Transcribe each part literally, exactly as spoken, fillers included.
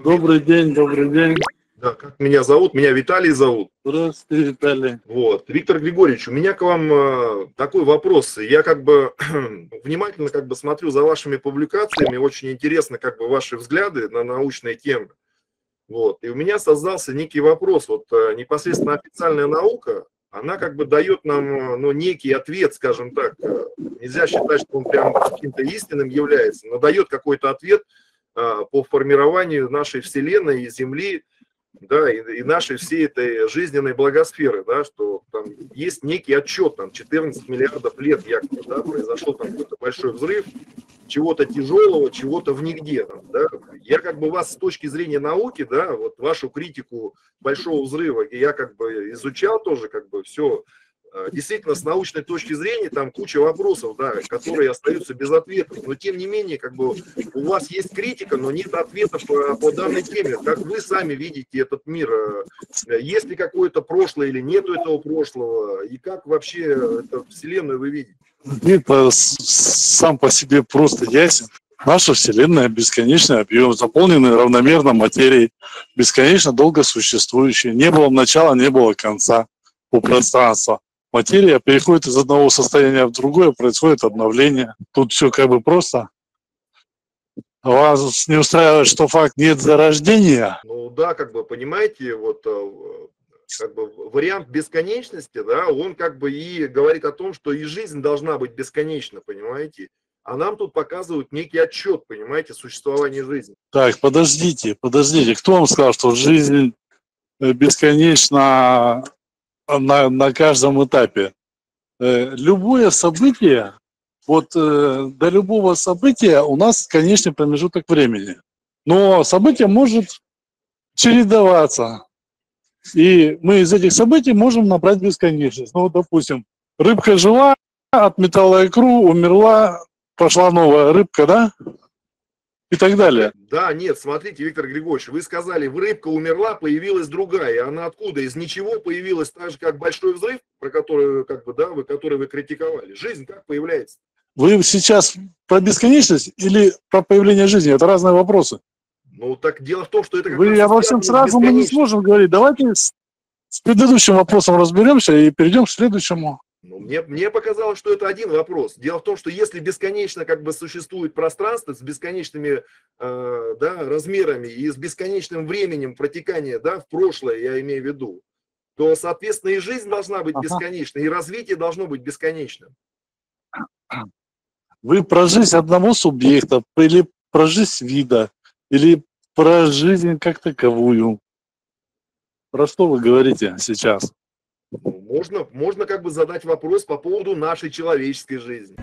Добрый день, добрый день. Да, как меня зовут? Меня Виталий зовут. Здравствуйте, Виталий. Вот. Виктор Григорьевич, у меня к вам э, такой вопрос. Я как бы внимательно как бы смотрю за вашими публикациями, очень интересно как бы ваши взгляды на научные темы. Вот. И у меня создался некий вопрос. Вот э, непосредственно официальная наука, она как бы дает нам э, ну, некий ответ, скажем так. Э, нельзя считать, что он прям каким-то истинным является, но дает какой-то ответ э, по формированию нашей Вселенной и Земли, да, и, и нашей всей этой жизненной благосферы, да, что там есть некий отчет, там четырнадцать миллиардов лет якобы, да, произошел там какой-то большой взрыв, чего-то тяжелого, чего-то в нигде, там, да. Я как бы вас с точки зрения науки, да, вот вашу критику большого взрыва, я как бы изучал тоже, как бы все. Действительно, с научной точки зрения там куча вопросов, да, которые остаются без ответов. Но тем не менее, как бы у вас есть критика, но нет ответов по, по данной теме. Как вы сами видите этот мир? Есть ли какое-то прошлое или нету этого прошлого? И как вообще эту Вселенную вы видите? Это сам по себе просто ясен. Наша Вселенная — бесконечный объем, заполненный равномерно материей, бесконечно долго существующей. Не было начала, не было конца у пространства. Материя переходит из одного состояния в другое, происходит обновление. Тут все как бы просто. Вас не устраивает, что факт нет зарождения? Ну да, как бы, понимаете, вот как бы вариант бесконечности, да, он как бы и говорит о том, что и жизнь должна быть бесконечна, понимаете? А нам тут показывают некий отчет, понимаете, существования жизни. Так, подождите, подождите. Кто вам сказал, что жизнь бесконечна на, на каждом этапе? Любое событие, вот до любого события у нас конечный промежуток времени. Но событие может чередоваться. И мы из этих событий можем набрать бесконечность. Ну, допустим, рыбка жила, отметала икру, умерла, пошла новая рыбка, да? И так далее. Да, нет, смотрите, Виктор Григорьевич, вы сказали, рыбка умерла, появилась другая. И она откуда? Из ничего появилась, так же, как большой взрыв, про который, как бы, да, вы, который вы критиковали. Жизнь как появляется? Вы сейчас про бесконечность или про появление жизни? Это разные вопросы. Ну, так дело в том, что это как Вы обо всем сразу мы не сможем говорить. Давайте с, с предыдущим вопросом разберемся и перейдем к следующему. Ну, мне, мне показалось, что это один вопрос. Дело в том, что если бесконечно как бы существует пространство с бесконечными э, да, размерами и с бесконечным временем протекания, да, в прошлое, я имею в виду, то, соответственно, и жизнь должна быть бесконечной, и развитие должно быть бесконечным. Вы про жизнь одного субъекта, или про жизнь вида, или про жизнь как таковую? Про что вы говорите сейчас? Можно, можно как бы задать вопрос по поводу нашей человеческой жизни.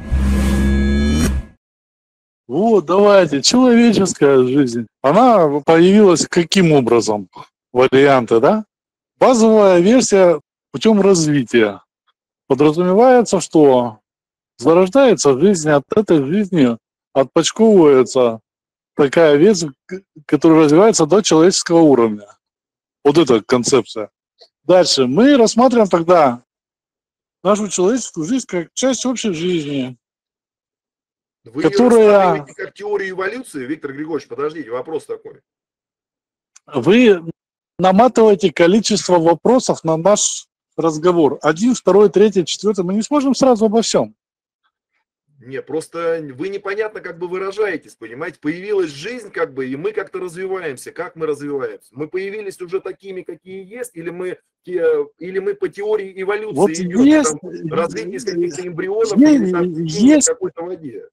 Вот, давайте, человеческая жизнь. Она появилась каким образом? Варианты, да? Базовая версия путем развития. Подразумевается, что зарождается жизнь, от этой жизни отпочковывается такая ветвь, которая развивается до человеческого уровня. Вот эта концепция. Дальше мы рассматриваем тогда нашу человеческую жизнь как часть общей жизни. Вы которая... рассматриваете как теорию эволюции, Виктор Григорьевич, подождите, вопрос такой. Вы наматываете количество вопросов на наш разговор. Один, второй, третий, четвертый. Мы не сможем сразу обо всем. Не, просто вы непонятно как бы выражаетесь, понимаете? Появилась жизнь как бы, и мы как-то развиваемся. Как мы развиваемся? Мы появились уже такими, какие есть, или мы, или мы по теории эволюции вот идем, есть, там, развитие из каких-то эмбрионов, есть, или там, есть, в какой-то воде?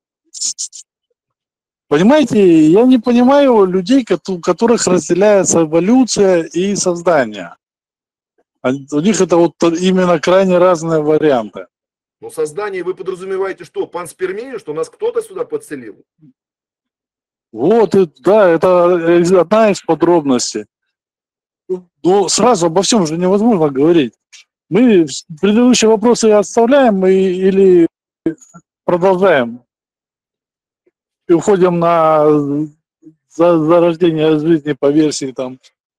Понимаете, я не понимаю людей, у которых разделяется эволюция и создание. У них это вот именно крайне разные варианты. Но создание вы подразумеваете что? Панспермию, что нас кто-то сюда подселил? Вот, да, это одна из подробностей. Но сразу обо всем же невозможно говорить. Мы предыдущие вопросы отставляем и, или продолжаем. И уходим на зарождение жизни по версии там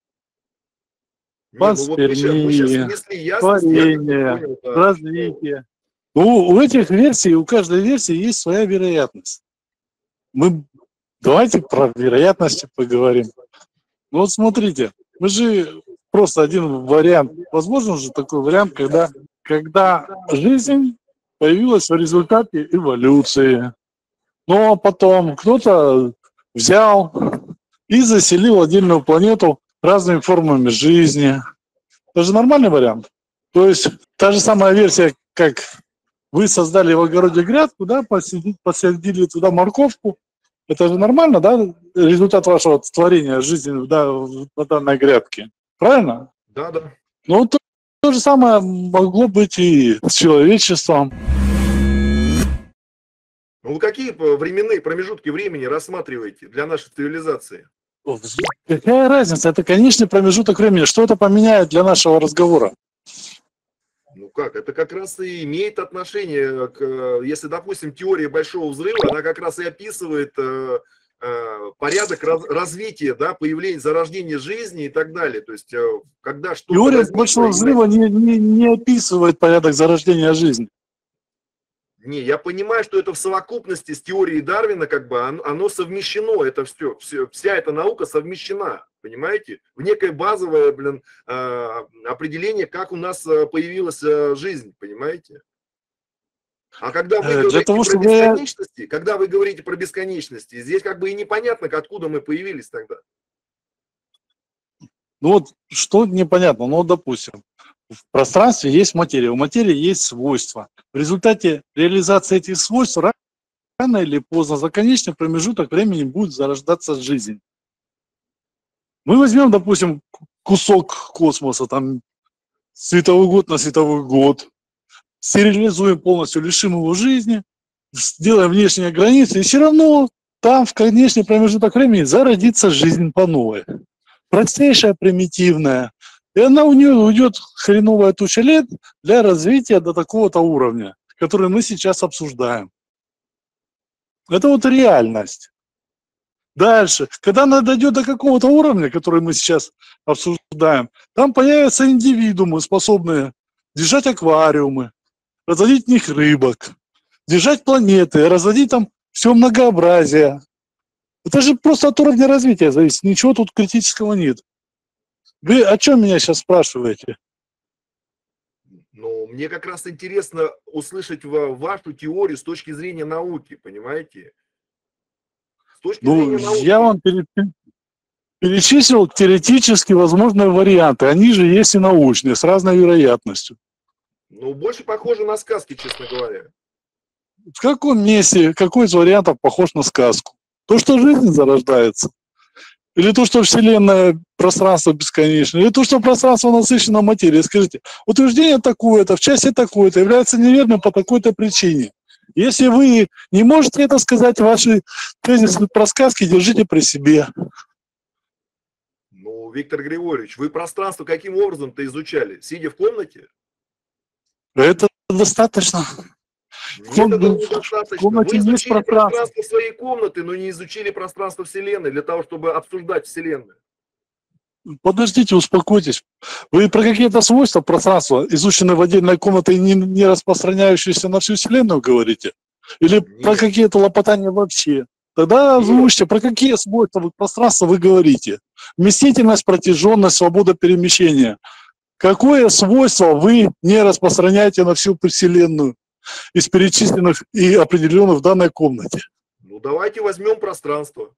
панспермии, творения, развития. Ну, у этих версий, у каждой версии есть своя вероятность. Мы давайте про вероятности поговорим. Ну вот смотрите, мы же просто один вариант. Возможно же такой вариант, когда, когда жизнь появилась в результате эволюции. Но потом кто-то взял и заселил отдельную планету разными формами жизни. Это же нормальный вариант. То есть та же самая версия, как вы создали в огороде грядку, да, посадили, посадили туда морковку. Это же нормально, да, результат вашего творения жизни, да, на данной грядке. Правильно? Да, да. Ну, то, то же самое могло быть и с человечеством. Ну, вы какие временные промежутки времени рассматриваете для нашей цивилизации? Какая разница? Это конечный промежуток времени. Что это поменяет для нашего разговора? Ну как, это как раз и имеет отношение к, если, допустим, теория Большого Взрыва, она как раз и описывает э, э, порядок раз, развития, да, появления, зарождения жизни и так далее. То есть, э, когда что-то... Теория Большого Взрыва не, не, не описывает порядок зарождения жизни. Не, я понимаю, что это в совокупности с теорией Дарвина, как бы, оно, оно совмещено, это все, все, вся эта наука совмещена, понимаете, в некое базовое, блин, определение, как у нас появилась жизнь, понимаете. А когда вы говорите того, про бесконечности, я... когда вы говорите про бесконечности, здесь как бы и непонятно, откуда мы появились тогда. Ну вот, что непонятно, ну, допустим, в пространстве есть материя, у материи есть свойства. В результате реализации этих свойств рано или поздно за конечный промежуток времени будет зарождаться жизнь. Мы возьмем, допустим, кусок космоса, там, световой год на световой год, стерилизуем полностью, лишим его жизни, сделаем внешние границы, и все равно там в конечный промежуток времени зародится жизнь по новой. Простейшая, примитивная. И она у нее уйдет хреновая туча лет для развития до такого-то уровня, который мы сейчас обсуждаем. Это вот реальность. Дальше, когда она дойдет до какого-то уровня, который мы сейчас обсуждаем, там появятся индивидуумы, способные держать аквариумы, разводить в них рыбок, держать планеты, разводить там все многообразие. Это же просто от уровня развития зависит, ничего тут критического нет. Вы о чем меня сейчас спрашиваете? Ну, мне как раз интересно услышать вашу теорию с точки зрения науки, понимаете? С точки ну, зрения науки. Я вам перечислил теоретически возможные варианты. Они же есть и научные, с разной вероятностью. Ну, больше похоже на сказки, честно говоря. В каком месте, какой из вариантов похож на сказку? То, что жизнь зарождается? Или то, что Вселенная, пространство бесконечное? Или то, что пространство насыщено материей? Скажите, утверждение такое-то, в часе такое-то является неверным по такой-то причине. Если вы не можете это сказать, ваши тезисы про сказки держите при себе. Ну, Виктор Григорьевич, вы пространство каким образом-то изучали? Сидя в комнате? Это достаточно. Нет, это недостаточно. Вы изучили пространство. пространство своей комнаты, но не изучили пространство Вселенной для того, чтобы обсуждать Вселенную. Подождите, успокойтесь. Вы про какие-то свойства пространства, изученные в отдельной комнате и не, не распространяющиеся на всю Вселенную, говорите? Или Нет. про какие-то лопотания вообще? Тогда озвучьте, про какие свойства пространства вы говорите? Вместительность, протяженность, свобода перемещения. Какое свойство вы не распространяете на всю Вселенную из перечисленных и определенных в данной комнате? Ну, давайте возьмем пространство.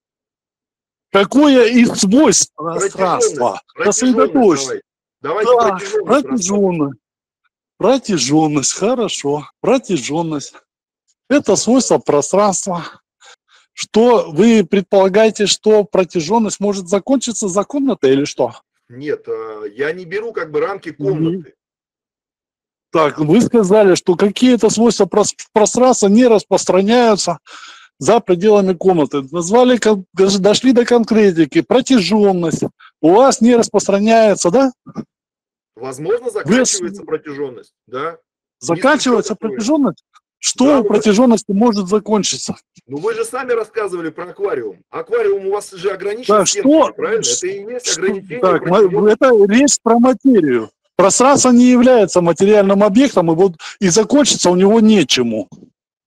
Какое из свойств пространства? Сосредоточьтесь. Давайте да, протяженность. Протяженность. Протяженность, хорошо. Протяженность. Это свойство пространства. Что вы предполагаете, что протяженность может закончиться за комнатой или что? Нет, я не беру как бы рамки комнаты. Так, вы сказали, что какие-то свойства пространства не распространяются за пределами комнаты. Назвали, дошли до конкретики, протяженность. У вас не распространяется, да? Возможно, заканчивается вы... протяженность, да? Заканчивается протяженность? Что да, у протяженности вы... может закончиться? Ну вы же сами рассказывали про аквариум. Аквариум у вас же ограничен да, стенками, что? правильно? Это и есть ограничение. Так, это речь про материю. Пространство не является материальным объектом, и, вот, и закончиться у него нечему.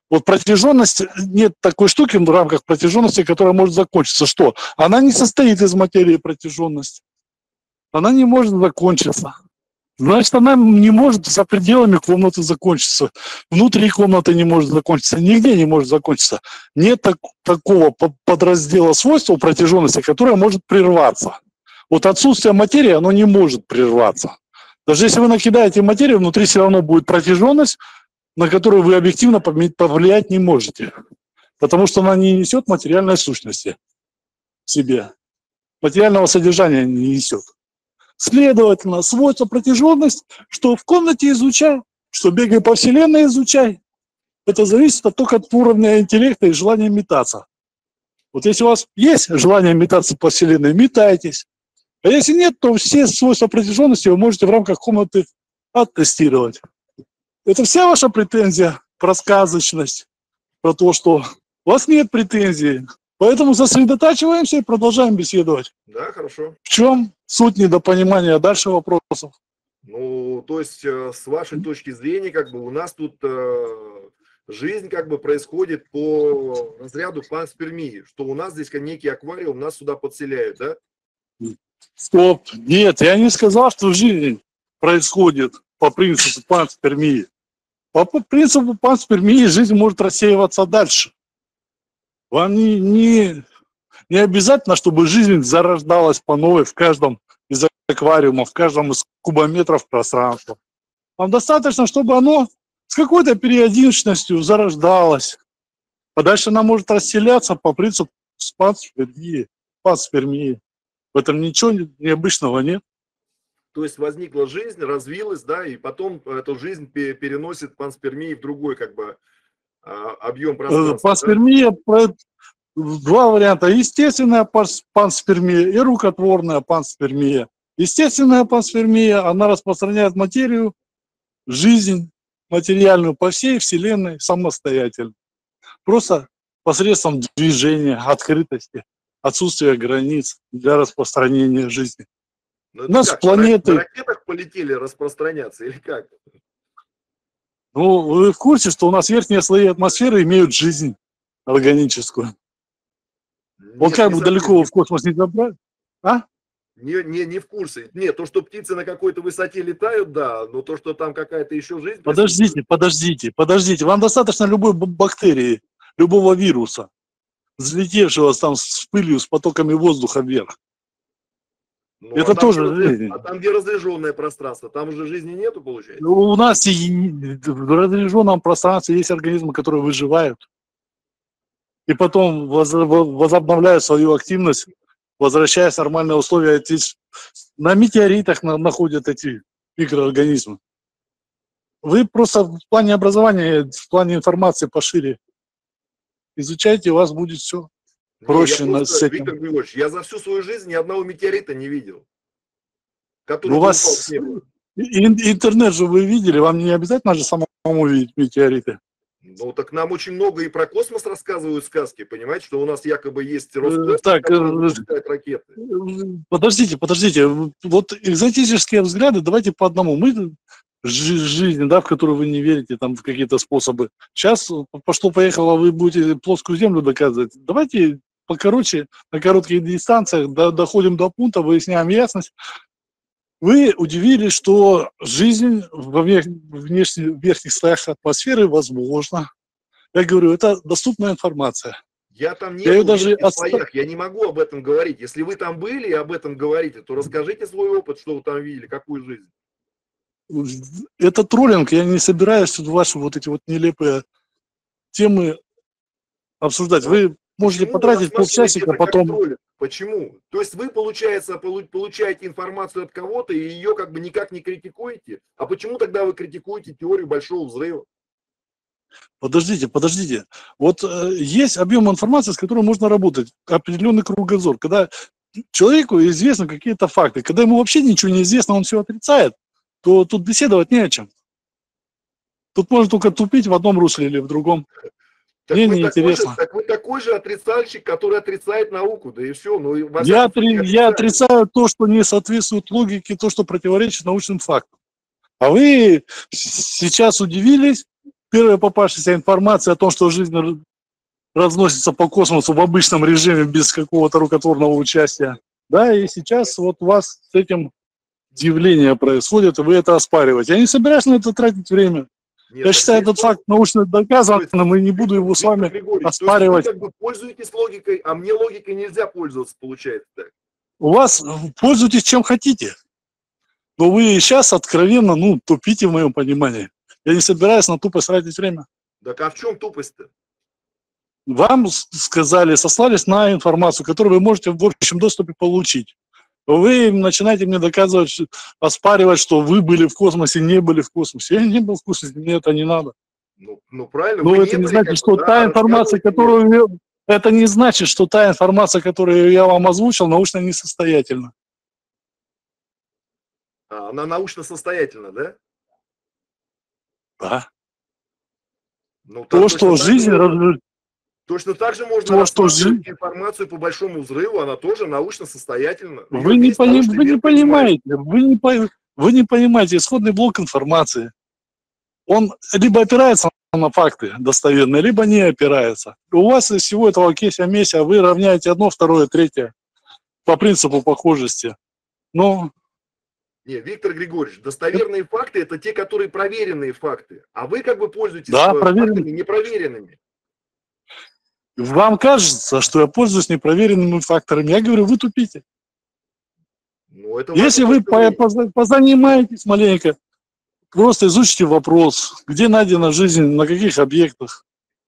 Вот протяженность, нет такой штуки в рамках протяженности, которая может закончиться. Что? Она не состоит из материи протяженности. Она не может закончиться. Значит, она не может за пределами комнаты закончиться. Внутри комнаты не может закончиться. Нигде не может закончиться. Нет так, такого подраздела свойства протяженности, которое может прерваться. Вот отсутствие материи, оно не может прерваться. Даже если вы накидаете материю, внутри все равно будет протяженность, на которую вы объективно повлиять не можете. Потому что она не несет материальной сущности в себе. Материального содержания не несет. Следовательно, свойство протяженность, что в комнате изучай, что бегай по вселенной изучай. Это зависит только от уровня интеллекта и желания метаться. Вот если у вас есть желание метаться по вселенной, метайтесь. А если нет, то все свойства протяженности вы можете в рамках комнаты оттестировать. Это вся ваша претензия про сказочность, про то, что у вас нет претензий. Поэтому сосредотачиваемся и продолжаем беседовать. Да, хорошо. В чем суть недопонимания? Дальше вопросов. Ну, то есть, с вашей точки зрения, как бы у нас тут э, жизнь как бы происходит по разряду панспермии, что у нас здесь некий аквариум, нас сюда подселяют, да? Стоп. Нет, я не сказал, что жизнь происходит по принципу панспермии. По принципу панспермии жизнь может рассеиваться дальше. Вам не, не, не обязательно, чтобы жизнь зарождалась по новой в каждом из аквариумов, в каждом из кубометров пространства. Вам достаточно, чтобы оно с какой-то периодичностью зарождалось. А дальше она может расселяться по принципу панспермии. панспермии. В этом ничего необычного нет. То есть возникла жизнь, развилась, да, и потом эту жизнь переносит панспермии в другой как бы объем пространства. Панспермия, да? Два варианта. Естественная панспермия и рукотворная панспермия. Естественная панспермия, она распространяет материю, жизнь материальную по всей Вселенной самостоятельно. Просто посредством движения, открытости, отсутствия границ для распространения жизни. Ну, у нас как, планеты... На ракетах полетели распространяться или как? Ну, вы в курсе, что у нас верхние слои атмосферы имеют жизнь органическую? Нет, вот как бы далеко не... в космос не забрать? А? Не, не, не в курсе. Нет, то, что птицы на какой-то высоте летают, да, но то, что там какая-то еще жизнь... Подождите, подождите, подождите. Вам достаточно любой бактерии, любого вируса, взлетевшего там с пылью, с потоками воздуха вверх. Ну, это а тоже там, жизнь. А там, где разряженное пространство, там уже жизни нету, получается? У нас и в разряженном пространстве есть организмы, которые выживают. И потом возобновляют свою активность, возвращаясь в нормальные условия. На метеоритах находят эти микроорганизмы. Вы просто в плане образования, в плане информации пошире изучайте, у вас будет все проще. Не, я просто, с этим. Виктор Григорьевич, я за всю свою жизнь ни одного метеорита не видел. Который у вас интернет же вы видели, вам не обязательно же самому видеть метеориты. Ну, так нам очень много и про космос рассказывают сказки, понимаете, что у нас якобы есть Роскосмос, так, который выпускает ракеты. Подождите, подождите, вот экзотические взгляды, давайте по одному. Мы жизнь, да, в которую вы не верите, там, в какие-то способы. Сейчас пошло-поехало, вы будете плоскую землю доказывать. Давайте покороче, на коротких дистанциях доходим до пункта, выясняем ясность. Вы удивились, что жизнь во внешних, верхних слоях атмосферы возможна. Я говорю, это доступная информация. Я там не я был даже в слоях, я не могу об этом говорить. Если вы там были и об этом говорите, то расскажите свой опыт, что вы там видели, какую жизнь. Это троллинг, я не собираюсь ваши вот эти вот нелепые темы обсуждать. Вы можете Почему потратить полчасика, потом... Почему? То есть вы, получается, получаете информацию от кого-то и ее как бы никак не критикуете? А почему тогда вы критикуете теорию Большого взрыва? Подождите, подождите. Вот э, есть объем информации, с которой можно работать, определенный кругозор. Когда человеку известны какие-то факты, когда ему вообще ничего не известно, он все отрицает, то тут беседовать не о чем. Тут можно только тупить в одном русле или в другом. Так Мне вы, неинтересно. Же, так вы такой же отрицальщик, который отрицает науку, да и все. Ну, и я, отри, я отрицаю то, что не соответствует логике, то, что противоречит научным фактам. А вы сейчас удивились, первая попавшаяся информация о том, что жизнь разносится по космосу в обычном режиме без какого-то рукотворного участия. Да, и сейчас вот у вас с этим удивление происходит, и вы это оспариваете. Я не собираюсь на это тратить время. Нет, Я считаю этот факт научно доказанным, и не буду его с вами оспаривать. Вы как бы пользуетесь логикой, а мне логикой нельзя пользоваться, получается так. У вас пользуйтесь чем хотите. Но вы сейчас откровенно, ну, тупите в моем понимании. Я не собираюсь на тупость тратить время. Так а в чем тупость-то? Вам сказали, сослались на информацию, которую вы можете в общем доступе получить. Вы начинаете мне доказывать, оспаривать, что вы были в космосе, не были в космосе. Я не был в космосе, мне это не надо. Ну, ну правильно. Но вы это не не были, значит, что да, та информация, которую... Это не значит, что та информация, которую я вам озвучил, научно несостоятельна. А, она научно состоятельна, да? Да. Ну, То, что жизнь... Можно, точно так же можно то, что рассматривать жизнь... информацию по большому взрыву, она тоже научно состоятельна. Вы не, пони... вы не понимаете, вы не, по... вы не понимаете исходный блок информации. Он либо опирается на факты достоверные, либо не опирается. У вас из всего этого кейса-меся вы равняете одно, второе, третье по принципу похожести. Но... Не, Виктор Григорьевич, достоверные факты – это те, которые проверенные факты. А вы как бы пользуетесь да, фактами непроверенными. Вам кажется, что я пользуюсь непроверенными факторами. Я говорю, вы тупите. Ну, это Если вы позанимаетесь маленько, просто изучите вопрос, где найдена жизнь, на каких объектах,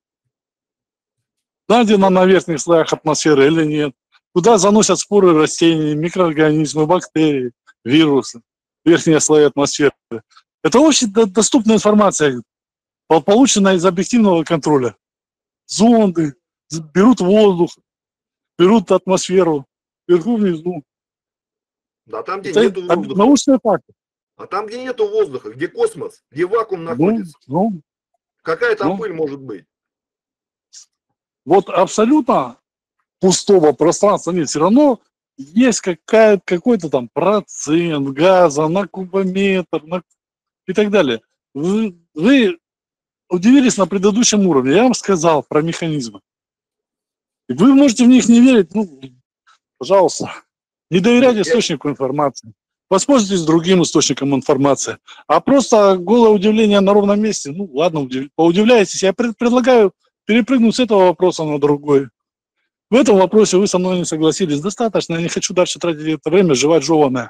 найдена на верхних слоях атмосферы или нет, куда заносят споры растений, микроорганизмы, бактерии, вирусы, верхние слои атмосферы. Это общедоступная информация, полученная из объективного контроля. Зонды берут воздух, берут атмосферу, вверху, внизу. Да, там, где это нету воздуха. Научные факты. А там, где нету воздуха, где космос, где вакуум находится, ну, ну, какая там ну, пыль может быть? Вот абсолютно пустого пространства нет. Все равно есть какая, какой-то там процент газа на кубометр на... и так далее. Вы, вы удивились на предыдущем уровне. Я вам сказал про механизмы. И вы можете в них не верить. Ну, пожалуйста. Не доверяйте источнику информации. Воспользуйтесь другим источником информации. А просто голое удивление на ровном месте. Ну, ладно, удив... поудивляйтесь. Я пред, предлагаю перепрыгнуть с этого вопроса на другой. В этом вопросе вы со мной не согласились. Достаточно. Я не хочу дальше тратить это время, жевать жеваное.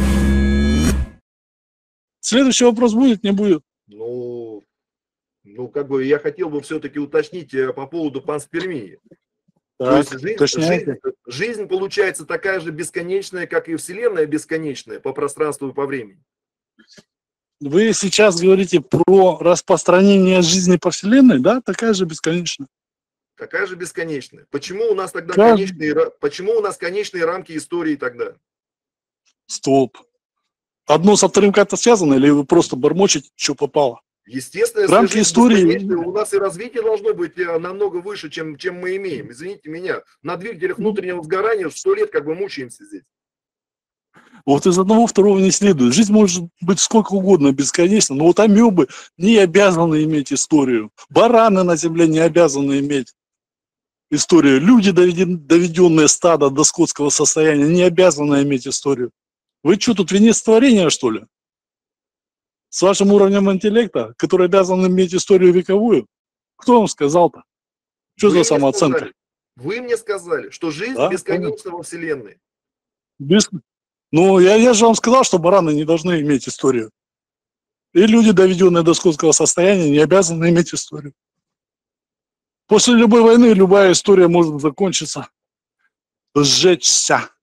Следующий вопрос будет, не будет? Ну, ну как бы я хотел бы все-таки уточнить по поводу панспермии. То есть жизнь, жизнь, жизнь получается такая же бесконечная, как и Вселенная бесконечная по пространству и по времени. Вы сейчас говорите про распространение жизни по Вселенной, да? Такая же бесконечная. Такая же бесконечная. Почему у нас тогда как... конечные, почему у нас конечные рамки истории тогда? Стоп. Одно со вторым как-то связано, или вы просто бормочете, что попало? Естественно, рамки истории. У нас и развитие должно быть намного выше, чем, чем мы имеем. Извините меня, на двигателях внутреннего сгорания сто лет как бы мучаемся здесь. Вот из одного второго не следует. Жизнь может быть сколько угодно, бесконечно, но вот амебы не обязаны иметь историю. Бараны на земле не обязаны иметь историю. Люди, доведенные стада до скотского состояния, не обязаны иметь историю. Вы что, тут венец творения, что ли? С вашим уровнем интеллекта, который обязан иметь историю вековую? Кто вам сказал-то? Что за самооценка? Вы мне сказали, что жизнь да? бесконечна во Вселенной. Без... Ну, я, я же вам сказал, что бараны не должны иметь историю. И люди, доведенные до скотского состояния, не обязаны иметь историю. После любой войны любая история может закончиться, сжечься.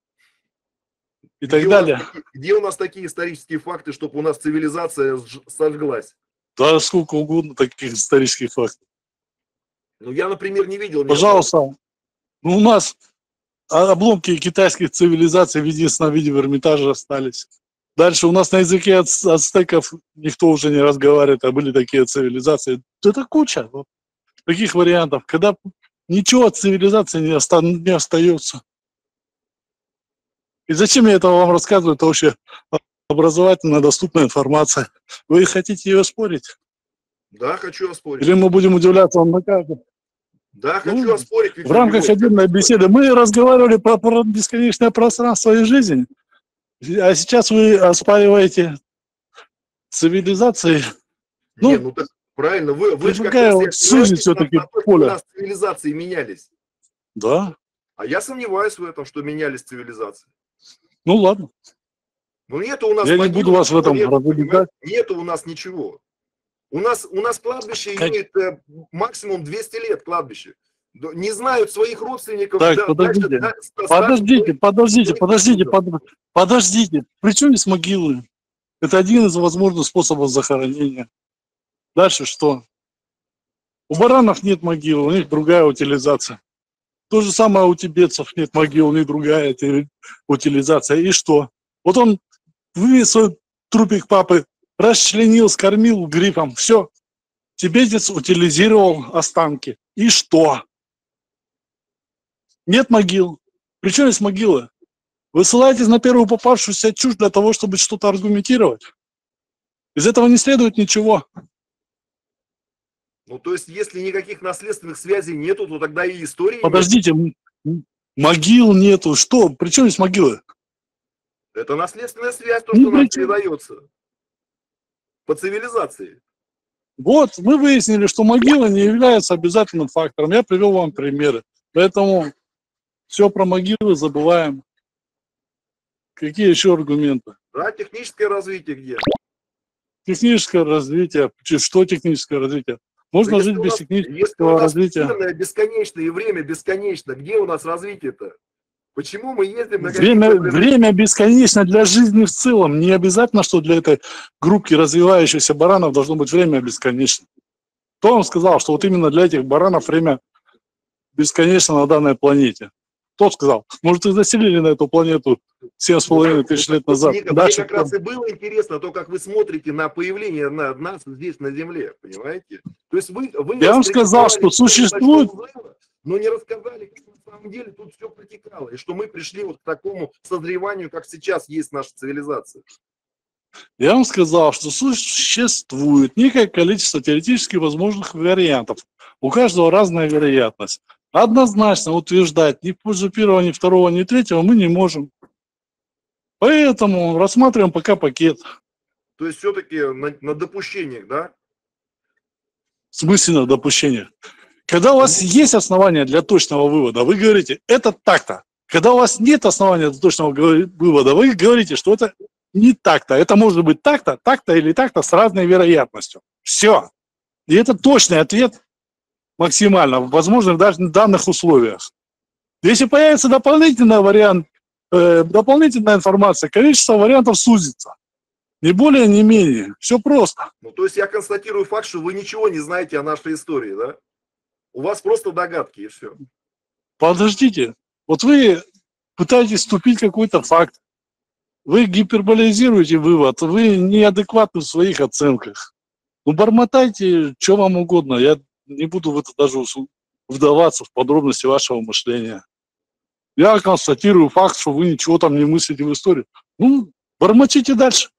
И где так далее. Такие, где у нас такие исторические факты, чтобы у нас цивилизация сожглась? Да, сколько угодно таких исторических фактов. Ну, я, например, не видел. Пожалуйста. Ну, у нас обломки китайских цивилизаций в единственном виде в Эрмитаже остались. Дальше у нас на языке ацтеков никто уже не разговаривает, а были такие цивилизации. Это куча вот, таких вариантов, когда ничего от цивилизации не, оста не остается. И зачем я это вам рассказываю? Это вообще образовательная, доступная информация. Вы хотите ее спорить? Да, хочу оспорить. Или мы будем удивляться вам на каждом? Да, хочу Ну, оспорить. в рамках отдельной беседы мы разговаривали про, про бесконечное пространство и жизнь, а сейчас вы оспариваете цивилизации. Не, Ну, ну так правильно, вы, вы же как предлагаю раз сузить все-таки у поле. нас цивилизации менялись. Да. А я сомневаюсь в этом, что менялись цивилизации. Ну ладно. Ну нету у нас Я могил, не буду вас в этом нету, разубеждать. нету у нас ничего. У нас, у нас кладбище Как... имеет э, максимум двести лет кладбище. Не знают своих родственников. Так, да, подождите, дальше, да, подождите, подождите, подождите, подождите, подождите. При чем здесь могилы? Это один из возможных способов захоронения. Дальше что? У баранов нет могил, у них другая утилизация. То же самое у тибетцев нет могил, у них другая утилизация. И что? Вот он вывез свой трупик папы, расчленил, скормил гриппом. Все. Тибетец утилизировал останки. И что? Нет могил. Причем есть могилы? Вы ссылаетесь на первую попавшуюся чушь для того, чтобы что-то аргументировать. Из этого не следует ничего. Ну, то есть, если никаких наследственных связей нету, то тогда и истории Подождите, нет. Могил нету. Что? При чем здесь могилы? Это наследственная связь, то, Не что нам причем. передается по цивилизации. Вот, мы выяснили, что могила не является обязательным фактором. Я привел вам примеры. Поэтому все про могилы забываем. Какие еще аргументы? Да, техническое развитие где? Техническое развитие. Что техническое развитие? Можно Да жить если без нас, технического если у нас развития. Вселенная бесконечна и время бесконечно, где у нас развитие-то? Почему мы ездим на Время, какие-то... время бесконечно для жизни в целом. Не обязательно, что для этой группки развивающихся баранов должно быть время бесконечно. Кто вам сказал, что вот именно для этих баранов время бесконечно на данной планете? Кто сказал? Может, их заселили на эту планету семь с половиной тысяч лет назад? Мне, Дальше мне как раз и было интересно то, как вы смотрите на появление на, нас здесь на Земле, понимаете? То есть вы, вы Я вам сказал, что существует... взрыва, но не рассказали, как на самом деле тут все протекало, и что мы пришли вот к такому созреванию, как сейчас есть наша цивилизация. Я вам сказал, что существует некое количество теоретически возможных вариантов. У каждого разная вероятность. Однозначно утверждать ни в пользу первого, ни второго, ни третьего мы не можем. Поэтому рассматриваем пока пакет. То есть все-таки на, на допущениях, да? В смысле на допущение? Когда у вас есть основания для точного вывода, вы говорите, это так-то. Когда у вас нет основания для точного вывода, вы говорите, что это не так-то. Это может быть так-то, так-то или так-то с разной вероятностью. Все. И это точный ответ максимально в возможных даже данных условиях. Если появится дополнительный вариант, э, дополнительная информация, количество вариантов сузится. Ни более, ни менее. Все просто. Ну, то есть я констатирую факт, что вы ничего не знаете о нашей истории, да? У вас просто догадки и все. Подождите. Вот вы пытаетесь вступить в какой-то факт. Вы гиперболизируете вывод. Вы неадекватны в своих оценках. Ну, бормотайте, что вам угодно. Я не буду в это даже вдаваться в подробности вашего мышления. Я констатирую факт, что вы ничего там не мыслите в истории. Ну, бормочите дальше.